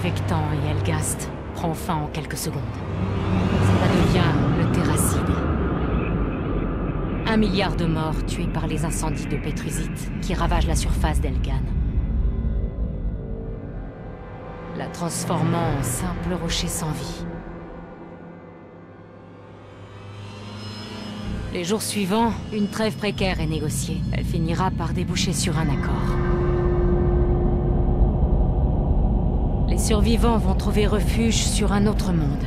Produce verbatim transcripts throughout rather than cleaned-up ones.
Vectan et Helghast prend fin en quelques secondes. Cela devient le Terracide. Un milliard de morts tués par les incendies de Pétrusite qui ravagent la surface d'Elgan. La transformant en simple rocher sans vie. Les jours suivants, une trêve précaire est négociée. Elle finira par déboucher sur un accord. Les survivants vont trouver refuge sur un autre monde.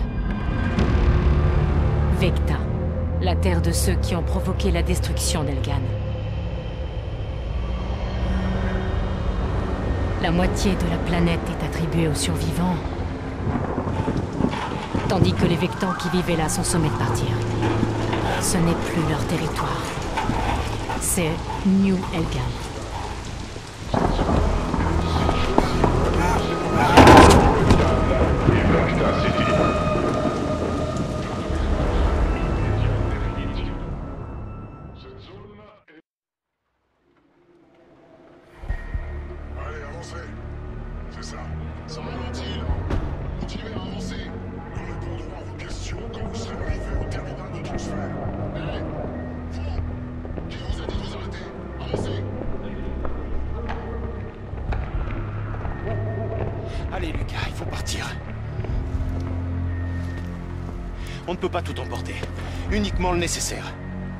Vecta, la terre de ceux qui ont provoqué la destruction d'Elgan. La moitié de la planète est attribuée aux survivants, tandis que les Vectans qui vivaient là sont sommés de partir. Ce n'est plus leur territoire. C'est New Elgan. Allez, avancez. C'est ça. Sans ralentir. Continuez à avancer. Nous répondrons à vos questions quand vous serez arrivés au terminal de transfert. Hé, vous, qui vous a dit de vous arrêter? Avancez. Allez, Lucas, il faut partir. On ne peut pas tout emporter. Uniquement le nécessaire.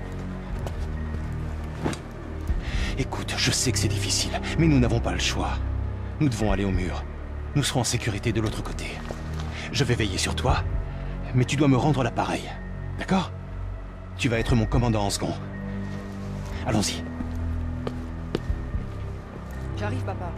Écoute, je sais que c'est difficile, mais nous n'avons pas le choix. Nous devons aller au mur. Nous serons en sécurité de l'autre côté. Je vais veiller sur toi, mais tu dois me rendre l'appareil. D'accord? Tu vas être mon commandant en second. Allons-y. J'arrive, papa.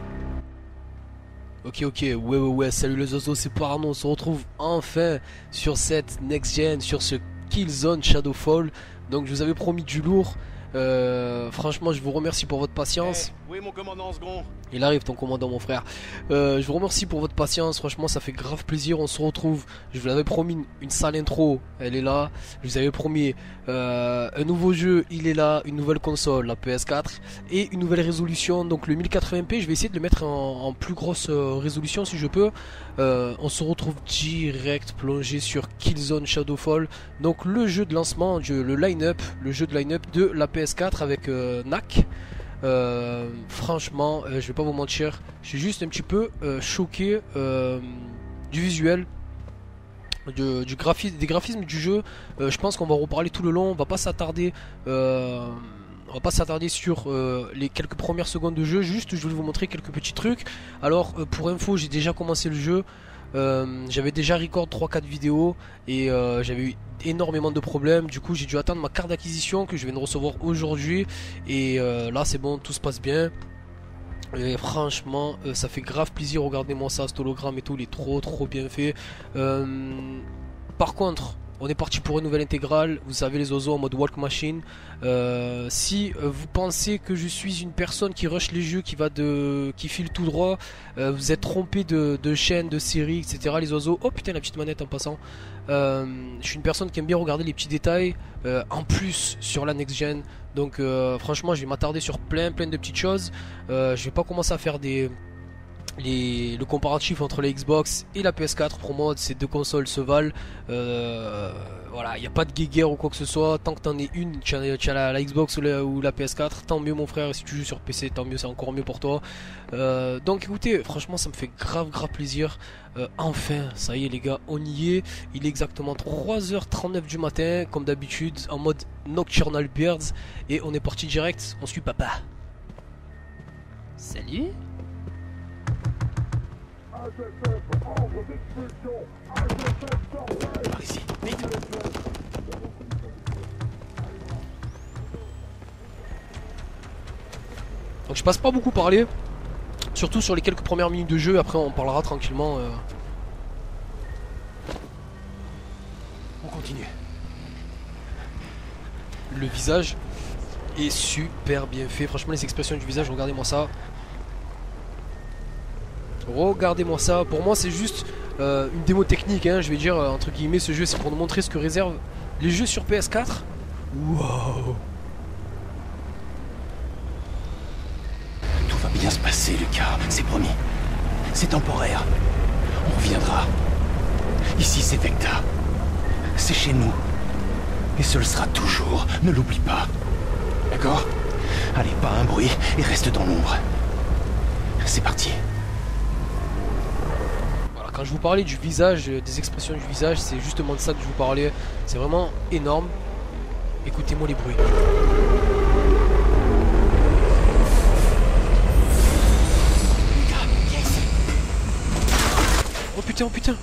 Ok, ok, ouais, ouais, ouais, salut les oiseaux, c'est Parano, on se retrouve enfin sur cette next-gen, sur ce Killzone Shadowfall. Donc je vous avais promis du lourd. Euh, franchement, je vous remercie pour votre patience. Hey, oui, mon commandant en second. Il arrive ton commandant, mon frère. Euh, je vous remercie pour votre patience. Franchement, ça fait grave plaisir. On se retrouve. Je vous l'avais promis une, une sale intro. Elle est là. Je vous avais promis euh, un nouveau jeu. Il est là. Une nouvelle console, la P S quatre. Et une nouvelle résolution. Donc le mille quatre-vingts p. Je vais essayer de le mettre en, en plus grosse euh, résolution si je peux. Euh, on se retrouve direct plongé sur Killzone Shadowfall. Donc le jeu de lancement, le line-up, le jeu de line-up de la P S quatre avec euh, N A C. Euh, franchement, euh, je vais pas vous mentir, je suis juste un petit peu euh, choqué euh, du visuel, du, du graphisme, des graphismes du jeu. Euh, je pense qu'on va en reparler tout le long. On va pas s'attarder, euh, on va pas s'attarder sur euh, les quelques premières secondes de jeu. Juste, je vais vous montrer quelques petits trucs. Alors, euh, pour info, j'ai déjà commencé le jeu. Euh, j'avais déjà record trois quatre vidéos et euh, j'avais eu énormément de problèmes. Du coup j'ai dû attendre ma carte d'acquisition que je viens de recevoir aujourd'hui. Et euh, là c'est bon, tout se passe bien. Et franchement euh, ça fait grave plaisir. Regardez-moi ça, cet hologramme et tout, il est trop trop bien fait. euh, Par contre on est parti pour une nouvelle intégrale. Vous savez, les oiseaux en mode walk machine. Euh, si euh, vous pensez que je suis une personne qui rush les jeux, qui va de, qui file tout droit, euh, vous êtes trompé de, de chaînes, de séries, et cetera. Les oiseaux. Oh putain, la petite manette en passant. Euh, je suis une personne qui aime bien regarder les petits détails. Euh, en plus sur la next gen. Donc euh, franchement, je vais m'attarder sur plein plein de petites choses. Euh, je vais pas commencer à faire des Les, le comparatif entre la Xbox et la P S quatre. Pour moi ces deux consoles se valent. euh, Voilà, il n'y a pas de guéguerre ou quoi que ce soit. Tant que t'en es une, tu as, tu as la, la Xbox ou la, ou la P S quatre, tant mieux mon frère. Et si tu joues sur P C, tant mieux, c'est encore mieux pour toi. euh, Donc écoutez, franchement ça me fait grave grave plaisir. euh, Enfin, ça y est les gars, on y est. Il est exactement trois heures trente-neuf du matin, comme d'habitude, en mode Nocturnal Birds. Et on est parti direct, on suit papa. Salut. Par ici, vite. Donc je passe pas beaucoup parler, surtout sur les quelques premières minutes de jeu. Après on parlera tranquillement. euh... On continue. Le visage est super bien fait. Franchement les expressions du visage, regardez-moi ça. Regardez-moi ça. Pour moi c'est juste euh, une démo technique, hein, je vais dire, euh, entre guillemets. Ce jeu c'est pour nous montrer ce que réservent les jeux sur P S quatre. Wow. Tout va bien se passer, Lucas, c'est promis. C'est temporaire. On Ici, c'est Vecta. C'est chez nous. Et ce le sera toujours. Ne l'oublie pas. D'accord? Allez, pas un bruit et reste dans l'ombre. C'est parti. Voilà, quand je vous parlais du visage, des expressions du visage, c'est justement de ça que je vous parlais. C'est vraiment énorme. Écoutez-moi les bruits. Oh putain, oh putain.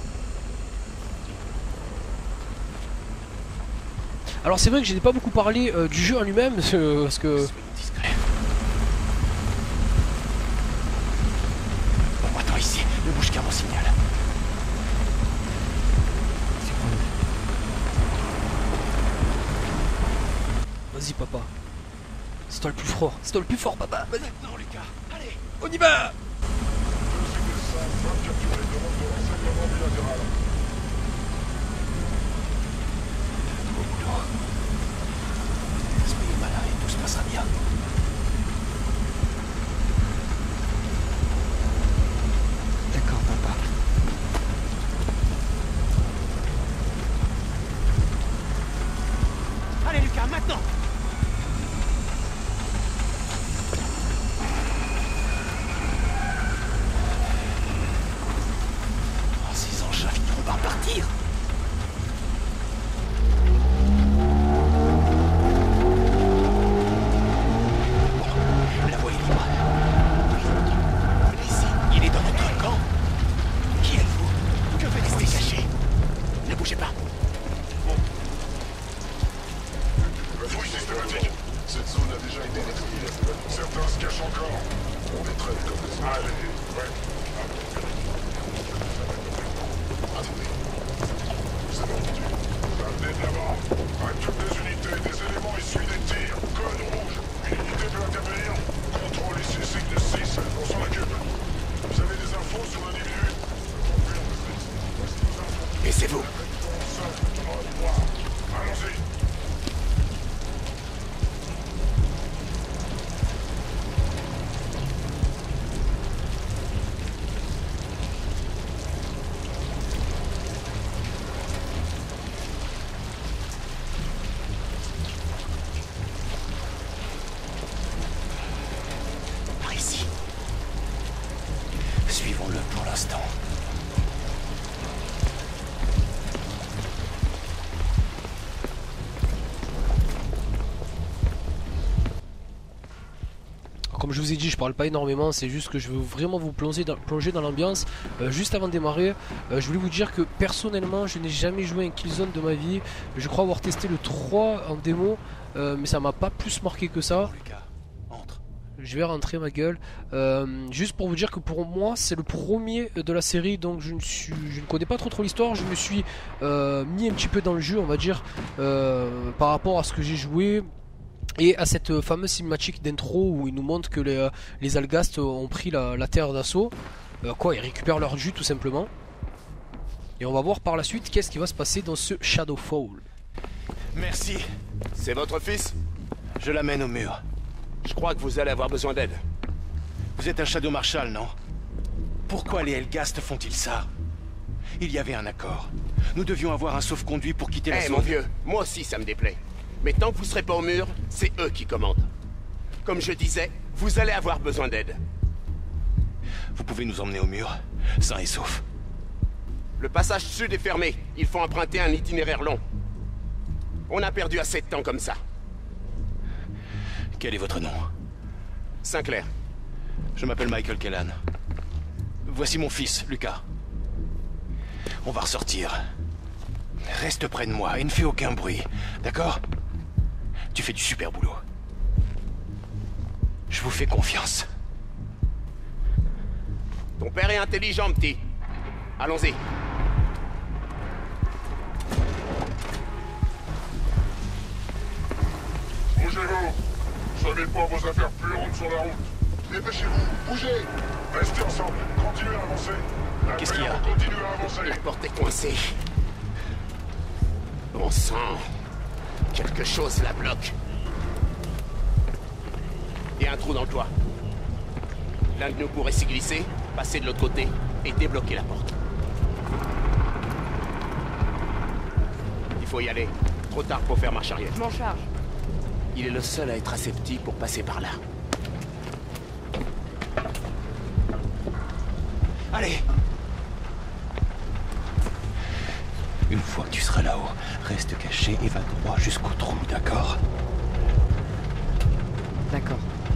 Alors c'est vrai que je n'ai pas beaucoup parlé euh, du jeu en lui-même, euh, parce que... Discret. Bon, attends ici, ne bouge qu'à mon signal. Vas-y papa. C'est toi le plus fort, c'est toi le plus fort papa. Vas-y. Non, Lucas, allez. On y va. Soyez malin et tout se passera bien. D'accord, papa. Allez, Lucas, maintenant! Oh, ces engins finiront par partir! La voie est libre. Ici, il est dans notre camp. Qui êtes-vous? Que faites-vous rester caché? Ne bougez pas. Fouille systématique. Cette zone a déjà été détruite. Certains se cachent encore. On est très comme des... Allez, ouais. Attendez. C'est bon, amenez de l'avant. À toutes les unités, des éléments issus des tirs. Code rouge. Une unité peut intervenir. Contrôle ici, signe de six. On s'en occupe. Vous avez des infos sur l'individu? Et c'est vous. Allons-y. Par ici. Suivons-le pour l'instant. Comme je vous ai dit, je parle pas énormément, c'est juste que je veux vraiment vous plonger dans, plonger dans l'ambiance. Euh, juste avant de démarrer, euh, je voulais vous dire que personnellement, je n'ai jamais joué un Killzone de ma vie. Je crois avoir testé le trois en démo, euh, mais ça m'a pas plus marqué que ça. Lucas, entre. Je vais rentrer ma gueule. Euh, juste pour vous dire que pour moi, c'est le premier de la série, donc je ne, suis, je ne connais pas trop trop l'histoire. Je me suis euh, mis un petit peu dans le jeu, on va dire, euh, par rapport à ce que j'ai joué. Et à cette fameuse cinématique d'intro où ils nous montrent que les, les Alghast ont pris la, la terre d'assaut. Euh, quoi, ils récupèrent leur jus tout simplement. Et on va voir par la suite qu'est-ce qui va se passer dans ce Shadowfall. Merci. C'est votre fils? Je l'amène au mur. Je crois que vous allez avoir besoin d'aide. Vous êtes un Shadow Marshal, non? Pourquoi les Helghast font-ils ça? Il y avait un accord. Nous devions avoir un sauf-conduit pour quitter la Eh zone. mon vieux, moi aussi ça me déplaît. Mais tant que vous serez pas au mur, c'est eux qui commandent. Comme je disais, vous allez avoir besoin d'aide. Vous pouvez nous emmener au mur, sain et sauf. Le passage sud est fermé. Il faut emprunter un itinéraire long. On a perdu assez de temps comme ça. Quel est votre nom? Sinclair. Je m'appelle Michael Kellan. Voici mon fils, Lucas. On va ressortir. Reste près de moi et ne fais aucun bruit, d'accord? Tu fais du super boulot. Je vous fais confiance. Ton père est intelligent, petit. Allons-y. Bougez-vous. Je n'ai pas vos affaires puantes sur la route. Dépêchez-vous, bougez. Restez ensemble, continuez à avancer. La Qu'est-ce qu'il y a? paix va continuer à avancer. La porte est coincée. Bon sang. Quelque chose la bloque. Il y a un trou dans le toit. L'un de nous pourrait s'y glisser, passer de l'autre côté et débloquer la porte. faut y aller. Trop tard pour faire marche arrière. Je m'en charge. Il est le seul à être assez petit pour passer par là. Allez! Une fois que tu seras là-haut, reste caché et va droit jusqu'au trou, d'accord? D'accord.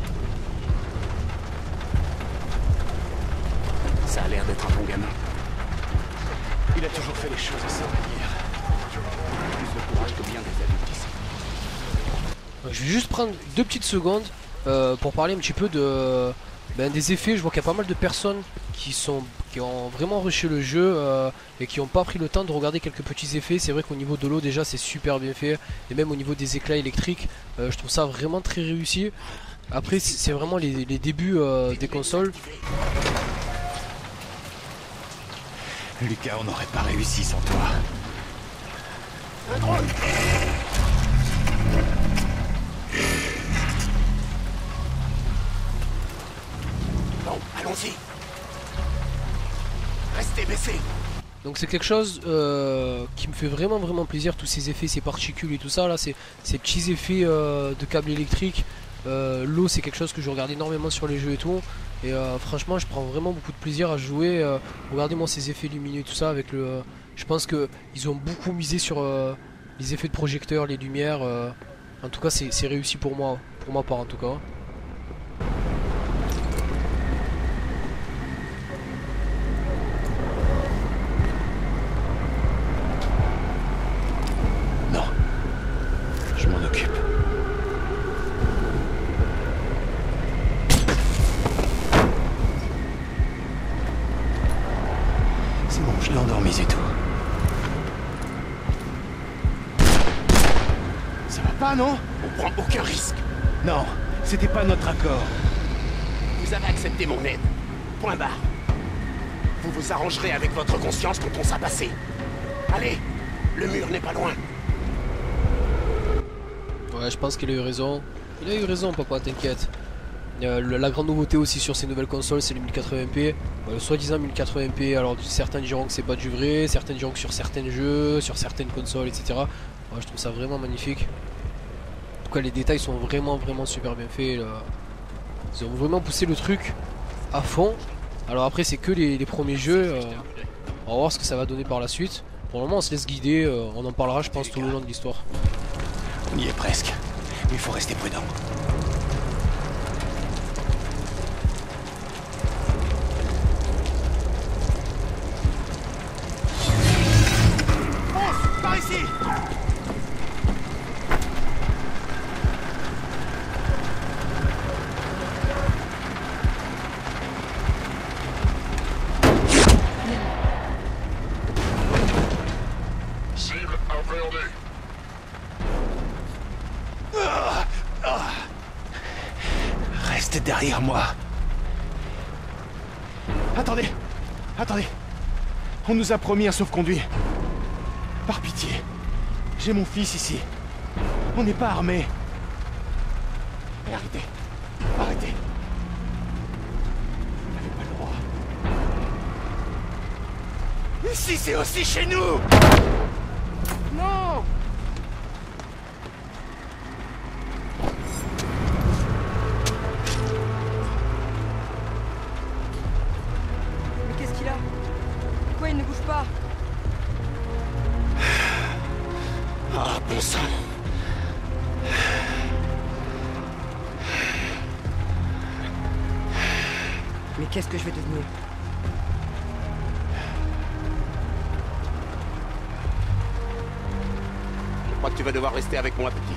Ça a l'air d'être un bon gamin. Il a toujours fait les choses à sa manière. Plus de courage que bien des adultes ici. Je vais juste prendre deux petites secondes euh, pour parler un petit peu de, ben, des effets. Je vois qu'il y a pas mal de personnes qui, sont, qui ont vraiment rushé le jeu euh, et qui n'ont pas pris le temps de regarder quelques petits effets. C'est vrai qu'au niveau de l'eau déjà c'est super bien fait. Et même au niveau des éclats électriques, euh, je trouve ça vraiment très réussi. Après c'est vraiment les, les débuts euh, des consoles. Lucas, on n'aurait pas réussi sans toi. Un drone! Bon, allons-y. Restez baissés. Donc c'est quelque chose euh, qui me fait vraiment vraiment plaisir, tous ces effets, ces particules et tout ça là, ces, ces petits effets euh, de câbles électriques. Euh, L'eau c'est quelque chose que je regarde énormément sur les jeux et tout. Et euh, franchement je prends vraiment beaucoup de plaisir à jouer. euh, Regardez moi ces effets lumineux et tout ça avec le... Euh, je pense que ils ont beaucoup misé sur euh, les effets de projecteurs, les lumières. euh, En tout cas c'est réussi pour moi, pour ma part en tout cas. Non. Je m'en occupe. C'est bon, je l'ai endormi et tout. Ça va pas, non? On prend aucun risque. Non, c'était pas notre accord. Vous avez accepté mon aide. Point barre. Vous vous arrangerez avec votre conscience quand on sera passé. Allez, le mur n'est pas loin. Ouais, je pense qu'il a eu raison. Il a eu raison, papa, t'inquiète. Euh, la grande nouveauté aussi sur ces nouvelles consoles, c'est le mille quatre-vingts p. Euh, Soi-disant mille quatre-vingts p, alors certains diront que c'est pas du vrai, certains diront que sur certains jeux, sur certaines consoles, et cetera. Ouais, je trouve ça vraiment magnifique. En tout cas, les détails sont vraiment, vraiment super bien faits. Là. Ils ont vraiment poussé le truc à fond. Alors après, c'est que les, les premiers jeux. Euh, on va voir ce que ça va donner par la suite. Pour le moment, on se laisse guider. Euh, on en parlera, je pense, tout le long de l'histoire. On y est presque. Il faut rester prudent. Par ici! Cible appréhendée. Reste derrière moi. Attendez. Attendez. On nous a promis un sauf-conduit. Par pitié. J'ai mon fils ici. On n'est pas armés. Mais arrêtez. Arrêtez. Vous n'avez pas le droit. Ici, c'est aussi chez nous! Non! Mais qu'est-ce qu'il a? Pourquoi il ne bouge pas? Ah, bon sang. Mais qu'est-ce que je vais devenir? Je crois que tu vas devoir rester avec moi, petit.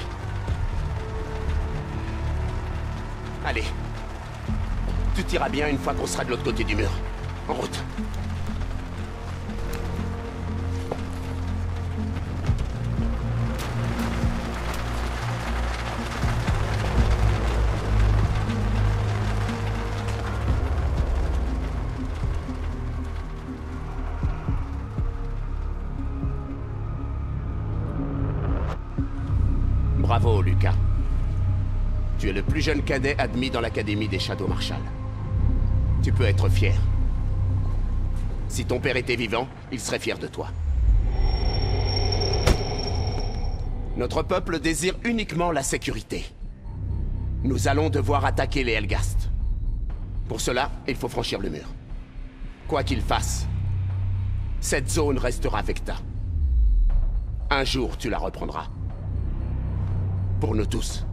Allez. Tout ira bien une fois qu'on sera de l'autre côté du mur. En route. Bravo, Lucas. Tu es le plus jeune cadet admis dans l'académie des Shadow Marshall. Tu peux être fier. Si ton père était vivant, il serait fier de toi. Notre peuple désire uniquement la sécurité. Nous allons devoir attaquer les Helghast. Pour cela, il faut franchir le mur. Quoi qu'il fasse, cette zone restera Vecta. Un jour, tu la reprendras. Pour nous tous.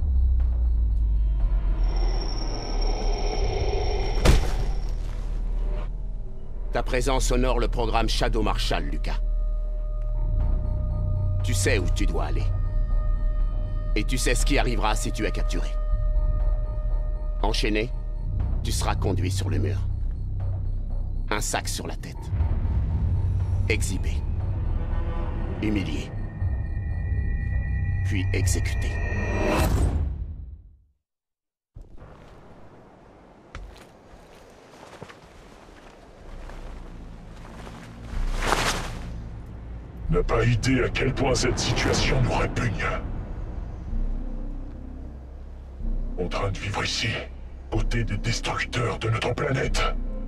Ta présence honore le programme Shadow Marshal, Lucas. Tu sais où tu dois aller. Et tu sais ce qui arrivera si tu es capturé. Enchaîné, tu seras conduit sur le mur. Un sac sur la tête. Exhibé. Humilié. Puis exécuté. N'a pas idée à quel point cette situation nous répugne. En train de vivre ici, côté des destructeurs de notre planète.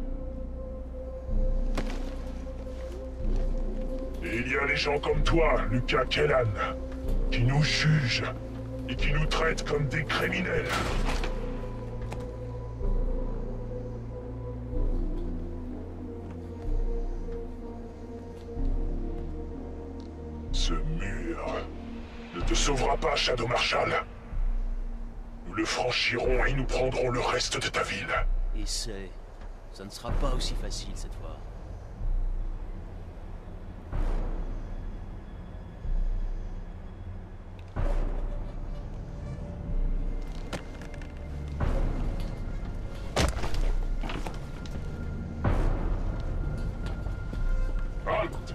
Et il y a les gens comme toi, Lucas Kellan, qui nous jugent et qui nous traitent comme des criminels. Ce mur ne te sauvera pas, Shadow Marshal. Nous le franchirons et nous prendrons le reste de ta ville. Et c'est... ça ne sera pas aussi facile cette fois. Halt!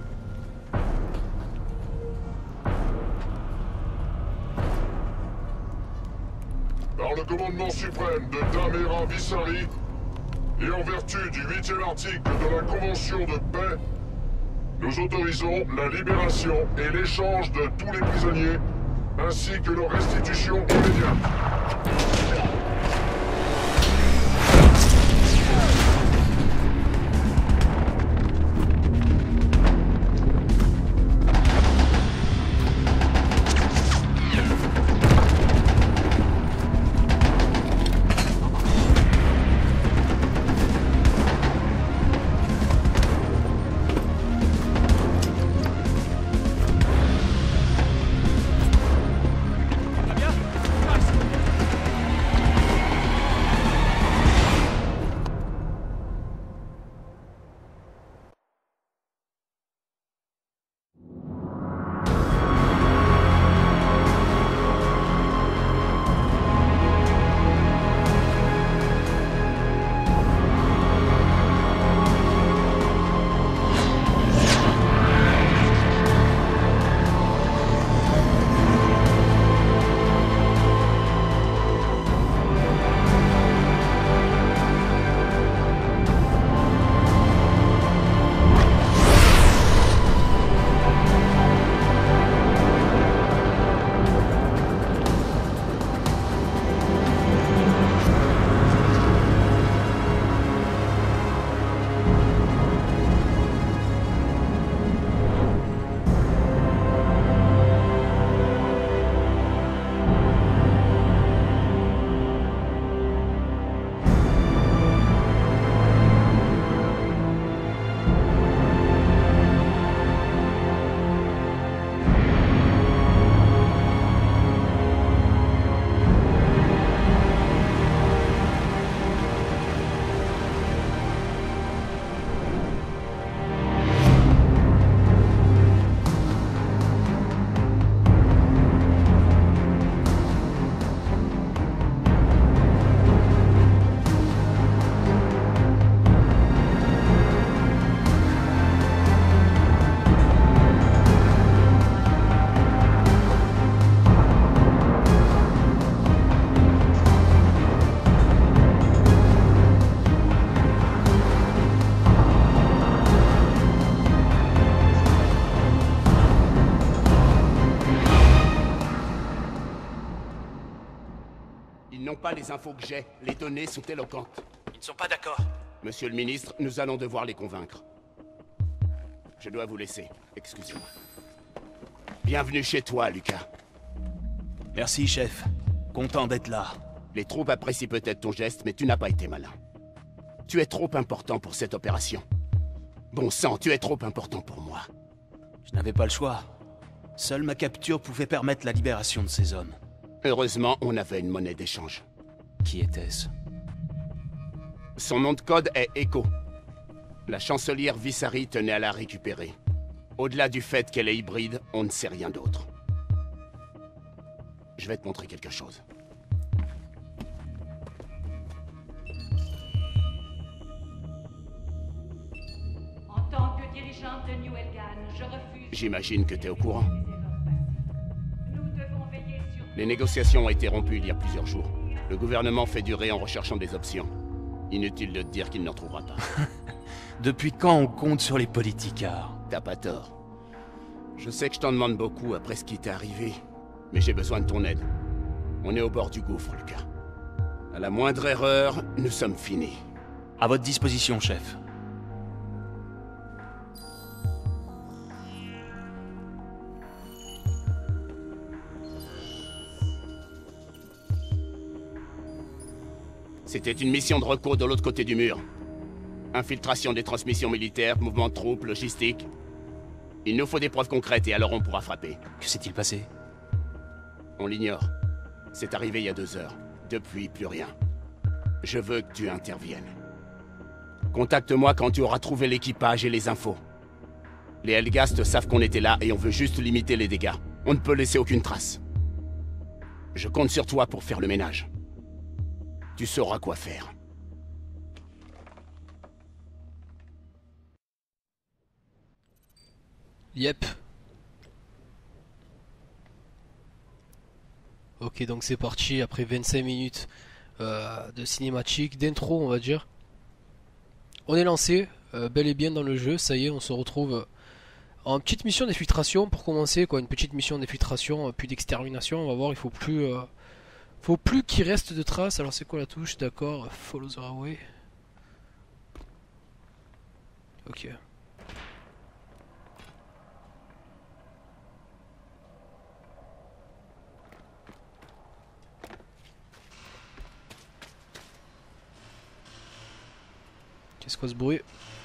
Par le commandement suprême de Damera Vissari, et en vertu du huitième article de la Convention de paix, nous autorisons la libération et l'échange de tous les prisonniers, ainsi que leur restitution immédiate. Ils n'ont pas les infos que j'ai. Les données sont éloquentes. Ils ne sont pas d'accord. Monsieur le ministre, nous allons devoir les convaincre. Je dois vous laisser. Excusez-moi. Bienvenue chez toi, Lucas. Merci, chef. Content d'être là. Les troupes apprécient peut-être ton geste, mais tu n'as pas été malin. Tu es trop important pour cette opération. Bon sang, tu es trop important pour moi. Je n'avais pas le choix. Seule ma capture pouvait permettre la libération de ces hommes. Heureusement, on avait une monnaie d'échange. Qui était-ce? Son nom de code est Echo. La chancelière Vissari tenait à la récupérer. Au-delà du fait qu'elle est hybride, on ne sait rien d'autre. Je vais te montrer quelque chose. En tant que dirigeante de New Elgan, je refuse... J'imagine que t'es au courant. Nous devons veiller sur... Les négociations ont été rompues il y a plusieurs jours. Le gouvernement fait durer en recherchant des options. Inutile de te dire qu'il n'en trouvera pas. Depuis quand on compte sur les politicards? T'as pas tort. Je sais que je t'en demande beaucoup après ce qui t'est arrivé, mais j'ai besoin de ton aide. On est au bord du gouffre, Lucas. À la moindre erreur, nous sommes finis. À votre disposition, chef. C'était une mission de recours de l'autre côté du mur. Infiltration des transmissions militaires, mouvement de troupes, logistique. Il nous faut des preuves concrètes et alors on pourra frapper. Que s'est-il passé? On l'ignore. C'est arrivé il y a deux heures. Depuis, plus rien. Je veux que tu interviennes. Contacte-moi quand tu auras trouvé l'équipage et les infos. Les Helghast savent qu'on était là et on veut juste limiter les dégâts. On ne peut laisser aucune trace. Je compte sur toi pour faire le ménage. Tu sauras quoi faire. Yep. Ok, donc c'est parti après vingt-cinq minutes euh, de cinématique, d'intro on va dire. On est lancé, euh, bel et bien dans le jeu, ça y est, on se retrouve euh, en petite mission d'infiltration pour commencer, quoi, une petite mission d'infiltration, euh, puis d'extermination, on va voir, il faut plus... Euh, faut plus qu'il reste de traces. Alors c'est quoi la touche? D'accord, follow the highway. Ok. Qu'est-ce que ce bruit?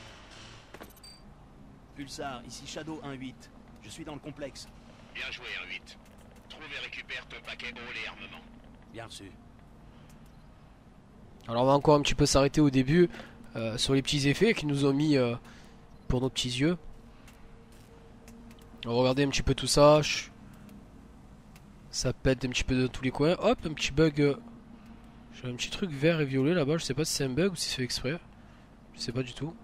Pulsar, ici Shadow un huit. Je suis dans le complexe. Bien joué, un huit. Trouve et récupère ton paquet drôle et armement. Bien reçu. Alors on va encore un petit peu s'arrêter au début euh, sur les petits effets qu'ils nous ont mis euh, pour nos petits yeux. On va regarder un petit peu tout ça. Ça pète un petit peu de tous les coins. Hop, un petit bug. Euh... J'ai un petit truc vert et violet là-bas. Je sais pas si c'est un bug ou si c'est fait exprès. Je sais pas du tout.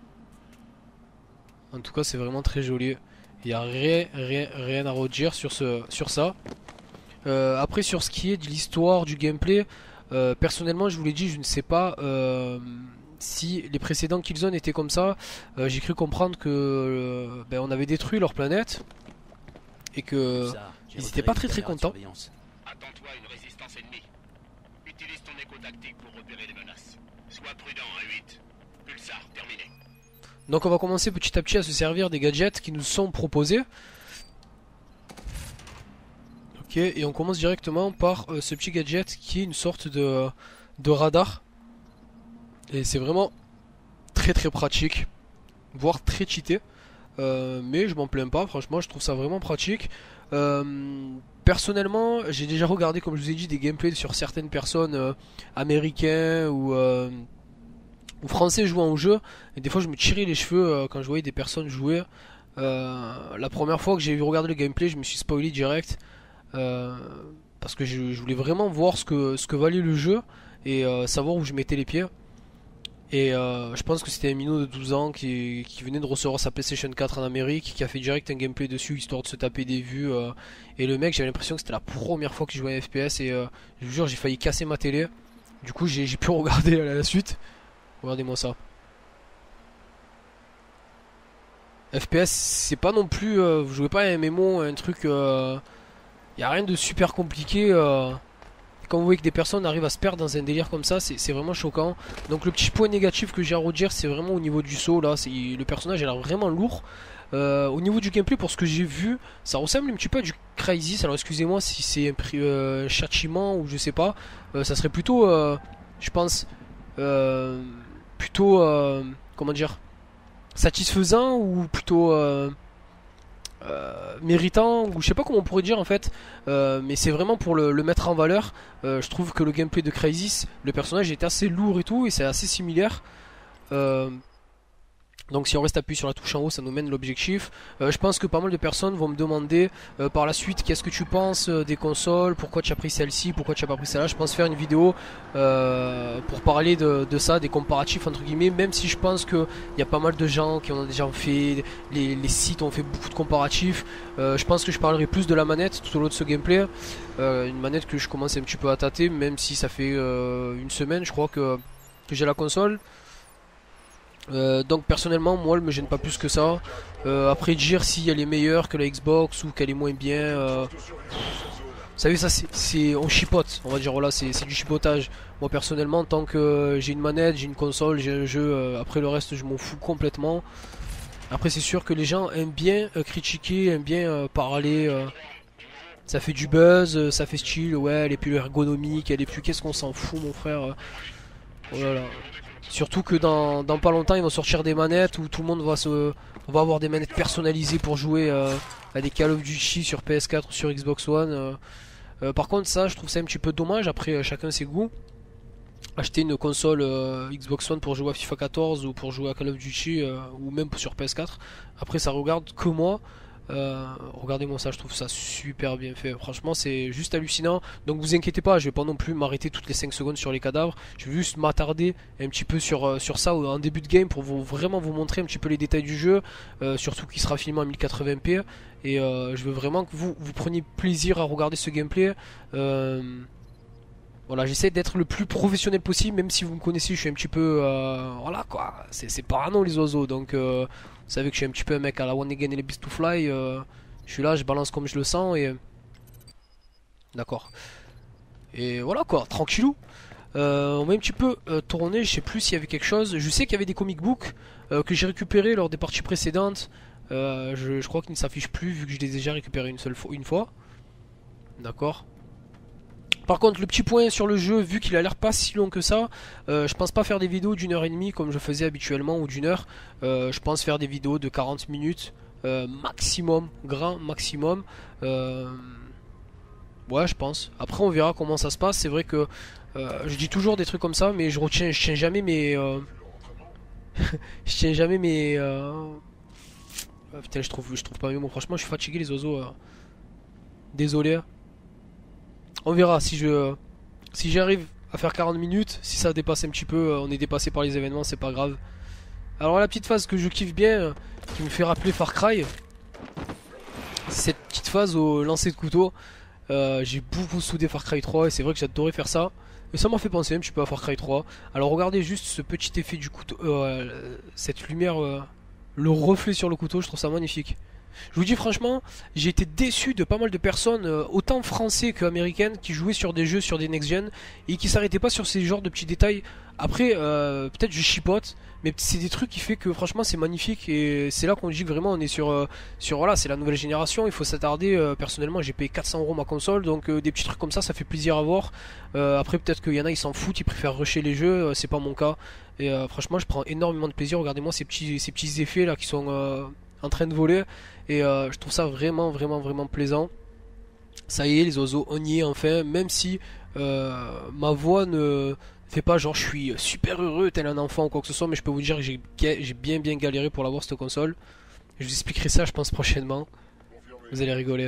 En tout cas c'est vraiment très joli. Il n'y a rien, rien, rien à redire sur, ce, sur ça. Euh, après sur ce qui est de l'histoire du gameplay, euh, personnellement je vous l'ai dit, je ne sais pas euh, si les précédents Killzone étaient comme ça. euh, J'ai cru comprendre que euh, ben, on avait détruit leur planète et que ils n'étaient pas très très contents. Attends-toi à une résistance ennemie. Utilise ton éco-tactique pour repérer les menaces. Sois prudent, un huit. Pulsar, terminé. Donc on va commencer petit à petit à se servir des gadgets qui nous sont proposés. Ok, et on commence directement par euh, ce petit gadget qui est une sorte de, de radar. Et c'est vraiment très très pratique, voire très cheaté. Euh, mais je m'en plains pas, franchement je trouve ça vraiment pratique. Euh, personnellement j'ai déjà regardé, comme je vous ai dit, des gameplays sur certaines personnes euh, américains ou... Euh, ou français jouant au jeu, et des fois je me tirais les cheveux euh, quand je voyais des personnes jouer. Euh, la première fois que j'ai regardé le gameplay, je me suis spoilé direct euh, parce que je, je voulais vraiment voir ce que, ce que valait le jeu et euh, savoir où je mettais les pieds. Et euh, je pense que c'était un minot de douze ans qui, qui venait de recevoir sa PlayStation quatre en Amérique, qui a fait direct un gameplay dessus histoire de se taper des vues. Euh, et le mec, j'avais l'impression que c'était la première fois que je jouais à F P S, et euh, je vous jure, j'ai failli casser ma télé. Du coup, j'ai pu regarder à la suite. Regardez-moi ça. F P S, c'est pas non plus... Euh, vous jouez pas à un M M O, un truc... Il euh, n'y a rien de super compliqué. Euh, quand vous voyez que des personnes arrivent à se perdre dans un délire comme ça, c'est vraiment choquant. Donc le petit point négatif que j'ai à redire, c'est vraiment au niveau du saut là, le personnage a l'air vraiment lourd. Euh, au niveau du gameplay, pour ce que j'ai vu, ça ressemble un petit peu à du Crysis. Alors excusez-moi si c'est un euh, châtiment ou je sais pas. Euh, ça serait plutôt, euh, je pense, euh, plutôt, euh, comment dire, satisfaisant ou plutôt euh, euh, méritant, ou je sais pas comment on pourrait dire en fait. Euh, mais c'est vraiment pour le, le mettre en valeur. Euh, je trouve que le gameplay de Crysis, le personnage est assez lourd et tout, et c'est assez similaire. Euh, Donc si on reste appuyé sur la touche en haut, ça nous mène l'objectif. Euh, je pense que pas mal de personnes vont me demander euh, par la suite qu'est-ce que tu penses euh, des consoles, pourquoi tu as pris celle-ci, pourquoi tu as pas pris celle-là. Je pense faire une vidéo euh, pour parler de, de ça, des comparatifs entre guillemets, même si je pense qu'il y a pas mal de gens qui en ont déjà fait, les, les sites ont fait beaucoup de comparatifs. Euh, je pense que je parlerai plus de la manette tout au long de ce gameplay. Euh, une manette que je commence un petit peu à tâter, même si ça fait euh, une semaine je crois que, que j'ai la console. Euh, donc personnellement moi elle me gêne pas plus que ça. euh, Après dire si elle est meilleure que la Xbox ou qu'elle est moins bien, euh, vous savez ça c'est on chipote, on va dire, voilà, c'est du chipotage. Moi personnellement tant que j'ai une manette, j'ai une console, j'ai un jeu, euh, après le reste je m'en fous complètement. Après c'est sûr que les gens aiment bien euh, critiquer, aiment bien euh, parler, euh, ça fait du buzz, euh, ça fait style, ouais elle est plus ergonomique, elle est plus, qu'est-ce qu'on s'en fout mon frère. euh, Oh là là. Surtout que dans, dans pas longtemps ils vont sortir des manettes où tout le monde va se, on va avoir des manettes personnalisées pour jouer euh, à des Call of Duty sur P S quatre ou sur Xbox One. Euh, euh, par contre ça je trouve ça un petit peu dommage, après euh, chacun ses goûts. Acheter une console euh, Xbox One pour jouer à FIFA quatorze ou pour jouer à Call of Duty euh, ou même sur P S quatre, après ça regarde que moi. Euh, regardez-moi ça, je trouve ça super bien fait. Franchement, c'est juste hallucinant. Donc vous inquiétez pas, je vais pas non plus m'arrêter toutes les cinq secondes sur les cadavres. Je vais juste m'attarder un petit peu sur, euh, sur ça en début de game pour vous, vraiment vous montrer un petit peu les détails du jeu. Euh, surtout qu'il sera filmé en mille quatre-vingts p. Et euh, je veux vraiment que vous, vous preniez plaisir à regarder ce gameplay. Euh, Voilà, j'essaie d'être le plus professionnel possible, même si vous me connaissez, je suis un petit peu... Euh, voilà quoi, c'est parano les oiseaux, donc... Euh, vous savez que je suis un petit peu un mec à la One Again et les Beast to Fly. euh, Je suis là, je balance comme je le sens et... D'accord. Et voilà quoi, tranquillou. euh, On va un petit peu euh, tourner, je sais plus s'il y avait quelque chose. Je sais qu'il y avait des comic books euh, que j'ai récupérés lors des parties précédentes. euh, je, je crois qu'ils ne s'affichent plus vu que je les ai déjà récupérés une seule fois. Une fois. D'accord. Par contre le petit point sur le jeu, vu qu'il a l'air pas si long que ça, euh, je pense pas faire des vidéos d'une heure et demie comme je faisais habituellement ou d'une heure. euh, Je pense faire des vidéos de quarante minutes euh, maximum, grand maximum. euh, Ouais je pense, après on verra comment ça se passe. C'est vrai que euh, je dis toujours des trucs comme ça, mais je retiens, je tiens jamais mes euh... je tiens jamais mes euh... ah, putain je trouve, je trouve pas mes mots, franchement je suis fatigué les oiseaux. euh... Désolé. On verra si je si j'arrive à faire quarante minutes, si ça dépasse un petit peu, on est dépassé par les événements, c'est pas grave. Alors la petite phase que je kiffe bien, qui me fait rappeler Far Cry, c'est cette petite phase au lancer de couteau. euh, J'ai beaucoup soudé Far Cry trois et c'est vrai que j'adorais faire ça. Et ça m'a fait penser un petit peu à Far Cry trois. Alors regardez juste ce petit effet du couteau, euh, cette lumière, euh, le reflet sur le couteau, je trouve ça magnifique. Je vous dis franchement, j'ai été déçu de pas mal de personnes, euh, autant français qu'américaines, qui jouaient sur des jeux, sur des next-gen, et qui s'arrêtaient pas sur ces genres de petits détails. Après, euh, peut-être je chipote, mais c'est des trucs qui fait que franchement c'est magnifique, et c'est là qu'on dit que vraiment on est sur, euh, sur voilà, c'est la nouvelle génération, il faut s'attarder. Euh, personnellement j'ai payé quatre cents euros ma console, donc euh, des petits trucs comme ça, ça fait plaisir à voir. Euh, après peut-être qu'il y en a ils s'en foutent, ils préfèrent rusher les jeux, euh, c'est pas mon cas. Et euh, franchement je prends énormément de plaisir, regardez-moi ces petits, ces petits effets là qui sont... Euh, en train de voler, et euh, je trouve ça vraiment vraiment vraiment plaisant. Ça y est les oiseaux, on y est enfin, même si euh, ma voix ne fait pas genre je suis super heureux tel un enfant ou quoi que ce soit, mais je peux vous dire que j'ai j'ai bien bien galéré pour l'avoir cette console. Je vous expliquerai ça je pense prochainement, vous allez rigoler.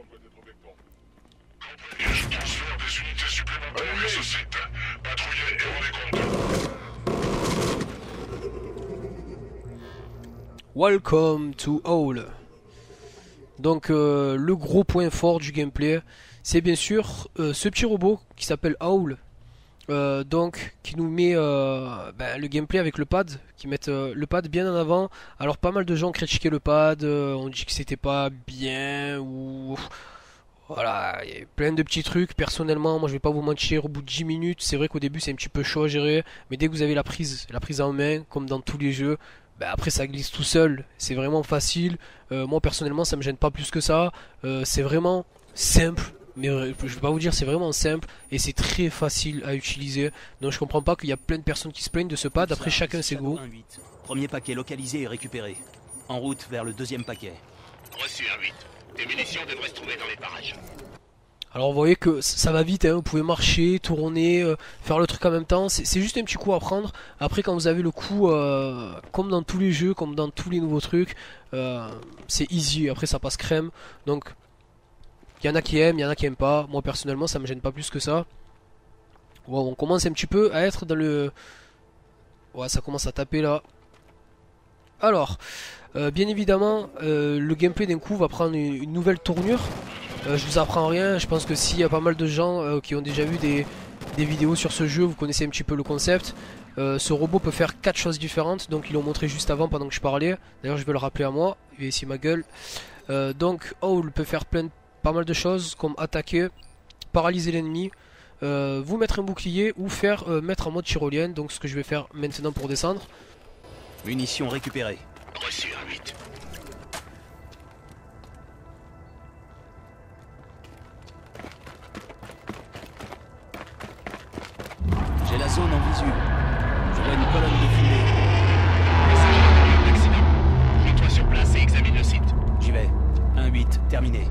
Welcome to Owl. Donc euh, le gros point fort du gameplay, c'est bien sûr euh, ce petit robot qui s'appelle Owl. Euh, donc qui nous met euh, ben, le gameplay avec le pad, qui met euh, le pad bien en avant. Alors pas mal de gens critiquaient le pad, euh, on dit que c'était pas bien ou Voilà, il y a eu plein de petits trucs. Personnellement, moi je vais pas vous mentir, au bout de dix minutes, c'est vrai qu'au début c'est un petit peu chaud à gérer, mais dès que vous avez la prise, la prise en main, comme dans tous les jeux, bah après ça glisse tout seul, c'est vraiment facile. Euh, moi personnellement ça me gêne pas plus que ça. Euh, c'est vraiment simple, mais euh, je vais pas vous dire c'est vraiment simple et c'est très facile à utiliser. Donc je comprends pas qu'il y a plein de personnes qui se plaignent de ce pad. Après chacun ses goûts. Premier paquet localisé et récupéré. En route vers le deuxième paquet. Reçu un huit. Tes munitions devraient se trouver dans les parages. Alors vous voyez que ça va vite, hein, vous pouvez marcher, tourner, euh, faire le truc en même temps, c'est juste un petit coup à prendre. Après quand vous avez le coup, euh, comme dans tous les jeux, comme dans tous les nouveaux trucs, euh, c'est easy, après ça passe crème. Donc il y en a qui aiment, il y en a qui aiment pas. Moi personnellement ça me gêne pas plus que ça. Bon, on commence un petit peu à être dans le... Ouais, ça commence à taper là. Alors, euh, bien évidemment, euh, le gameplay d'un coup va prendre une, une nouvelle tournure. Euh, je vous apprends rien, je pense que s'il y a pas mal de gens euh, qui ont déjà vu des, des vidéos sur ce jeu, vous connaissez un petit peu le concept. Euh, ce robot peut faire quatre choses différentes, donc ils l'ont montré juste avant pendant que je parlais. D'ailleurs je vais le rappeler à moi, il va ici ma gueule. Euh, donc Howl peut faire plein, pas mal de choses comme attaquer, paralyser l'ennemi, euh, vous mettre un bouclier ou faire euh, mettre en mode tyrolienne, donc ce que je vais faire maintenant pour descendre. Munitions récupérées. Reçu un huit. J'ai la zone en visu. Je vois une colonne de fumée. Messager d'un accident. Rends-toi sur place et examine le site. J'y vais. un huit, terminé.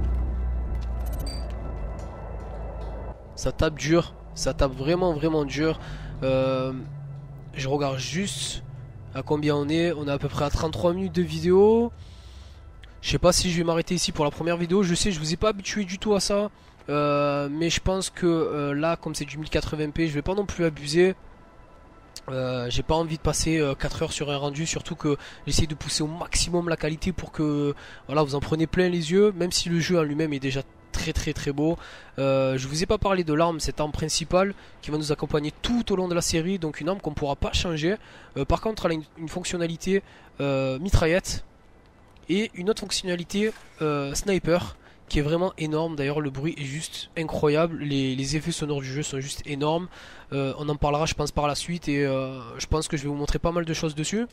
Ça tape dur, ça tape vraiment vraiment dur. Euh, je regarde juste à combien on est. On est à peu près à trente-trois minutes de vidéo. Je sais pas si je vais m'arrêter ici pour la première vidéo. Je sais, je vous ai pas habitué du tout à ça. Euh, mais je pense que euh, là, comme c'est du mille quatre-vingts p, je vais pas non plus abuser. Euh, j'ai pas envie de passer euh, quatre heures sur un rendu, surtout que j'essaie de pousser au maximum la qualité pour que voilà, vous en prenez plein les yeux, même si le jeu en lui-même est déjà très très très beau. Euh, je vous ai pas parlé de l'arme, cette arme principale qui va nous accompagner tout au long de la série, donc une arme qu'on pourra pas changer. Euh, par contre, elle a une, une fonctionnalité euh, mitraillette et une autre fonctionnalité euh, sniper qui est vraiment énorme. D'ailleurs le bruit est juste incroyable, les, les effets sonores du jeu sont juste énormes. Euh, on en parlera je pense par la suite et euh, je pense que je vais vous montrer pas mal de choses dessus.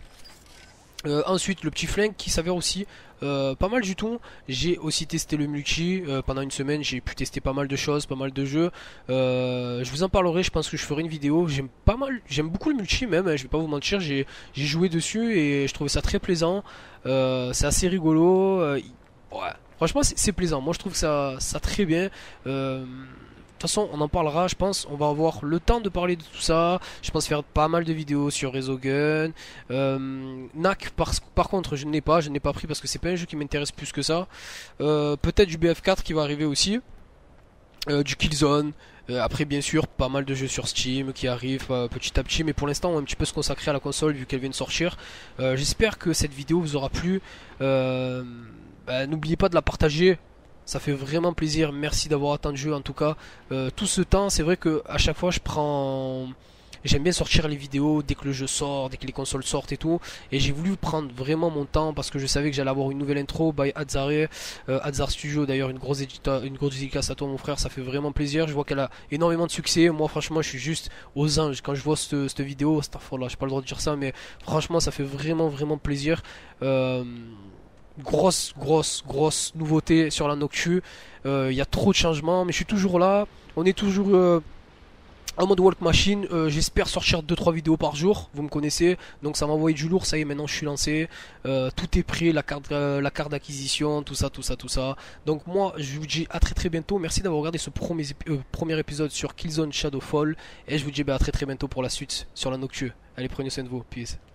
Euh, ensuite le petit flingue qui s'avère aussi euh, pas mal du tout. J'ai aussi testé le multi euh, pendant une semaine, j'ai pu tester pas mal de choses, pas mal de jeux. euh, Je vous en parlerai, je pense que je ferai une vidéo. J'aime pas mal, j'aime beaucoup le multi même, hein, je vais pas vous mentir, j'ai joué dessus et je trouvais ça très plaisant. euh, C'est assez rigolo. euh, Ouais, franchement c'est plaisant, moi je trouve que ça, ça très bien. euh, De toute façon on en parlera, je pense, on va avoir le temps de parler de tout ça. Je pense faire pas mal de vidéos sur Resogun. euh, N A C par, par contre je n'ai pas, je n'ai pas pris parce que c'est pas un jeu qui m'intéresse plus que ça. euh, Peut-être du B F quatre qui va arriver aussi, euh, du Killzone. Euh, après bien sûr pas mal de jeux sur Steam qui arrivent euh, petit à petit, mais pour l'instant on va un petit peu se consacrer à la console vu qu'elle vient de sortir. euh, J'espère que cette vidéo vous aura plu. euh, bah, N'oubliez pas de la partager, ça fait vraiment plaisir. Merci d'avoir attendu en tout cas euh, tout ce temps. C'est vrai que à chaque fois je prends, j'aime bien sortir les vidéos dès que le jeu sort, dès que les consoles sortent et tout, et j'ai voulu prendre vraiment mon temps parce que je savais que j'allais avoir une nouvelle intro by Azzare, euh, Azzar Studio. D'ailleurs une grosse édita, une grosse dédicace à toi mon frère, ça fait vraiment plaisir. Je vois qu'elle a énormément de succès. Moi franchement je suis juste aux anges quand je vois cette, cette vidéo. C'est là, j'ai pas le droit de dire ça, mais franchement ça fait vraiment vraiment plaisir. euh, Grosse, grosse, grosse nouveauté sur la Noctu. Il euh, y a trop de changements, mais je suis toujours là. On est toujours euh, en mode walk machine. Euh, J'espère sortir deux trois vidéos par jour. Vous me connaissez, donc ça m'a envoyé du lourd. Ça y est, maintenant je suis lancé. Euh, tout est prêt, la carte, euh, la carte d'acquisition, tout ça, tout ça, tout ça. Donc moi, je vous dis à très très bientôt. Merci d'avoir regardé ce premier, euh, premier épisode sur Killzone Shadowfall, et je vous dis bah, à très très bientôt pour la suite sur la Noctu. Allez, prenez soin de vous. Peace.